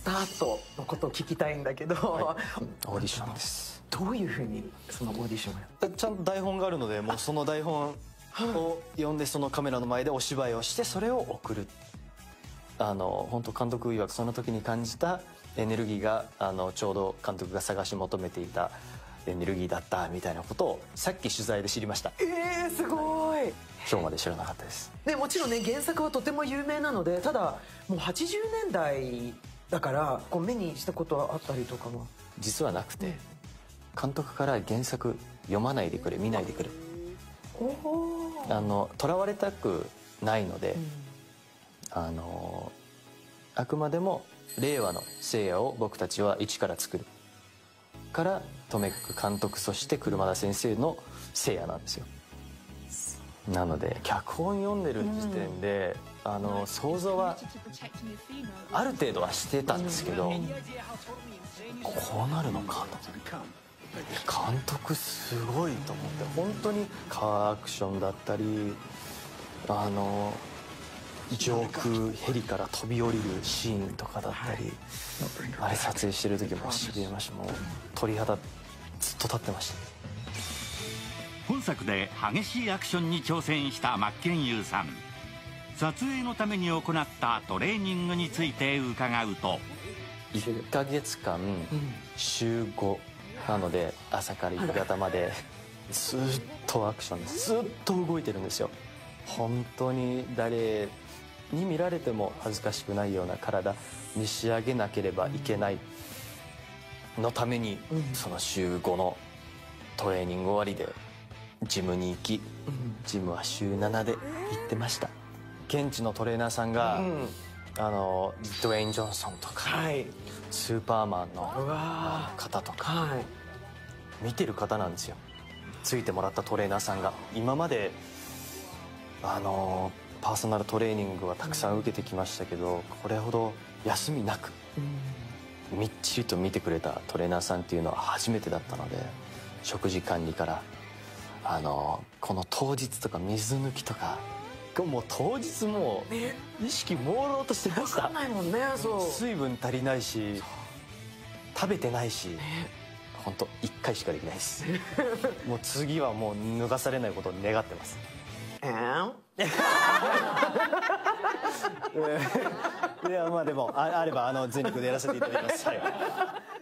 タートのことを聞きたいんだけど、 はい、オーディションです。 どういうふうにそのオーディションをやった？ ちゃんと台本があるので、もうその台本を読んで、そのカメラの前でお芝居をして、それを送る。本当監督曰くその時に感じたエネルギーがちょうど監督が探し求めていたエネルギーだったみたいなことをさっき取材で知りました。 すごい。 今日まで知らなかったです。 でもちろんね、原作はとても有名なので、ただもう80年代だからこう目にしたことはあったりとかも実はなくて、監督から原作読まないでくれ、見ないでくれ、とらわれたくないので、あくまでも令和の聖夜を僕たちは一から作るからとめく監督、そして車田先生の聖夜なんですよ。なので脚本読んでる時点で想像はある程度はしてたんですけど、こうなるのかと。監督すごいと思って、本当にカーアクションだったり上空ヘリから飛び降りるシーンとかだったり、あれ撮影してる時もしびれました。もう鳥肌ずっと立ってました。 本作で激しいアクションに挑戦した真剣佑さん。撮影のために行ったトレーニングについて伺うと、 1ヶ月間週5なので、朝から夕方までずっとアクションです。ずっと動いてるんですよ。本当に誰に見られても恥ずかしくないような体に仕上げなければいけないのために、その週5のトレーニング終わりでジムに行き、ジムは週7で行ってました。現地のトレーナーさんが、ドウェイン・ジョンソンとか、スーパーマンの方とか、見てる方なんですよ。ついてもらったトレーナーさんが。今までパーソナルトレーニングはたくさん受けてきましたけど、これほど休みなくみっちりと見てくれたトレーナーさんっていうのは初めてだったので、食事管理からこの当日とか水抜きとか、もう当日もう意識朦朧としてました。 分かんないもんね。 水分足りないし食べてないし、本当1回しかできないですもう次はもう脱がされないことを願ってますいやまあでもあれば全力でやらせていただきます。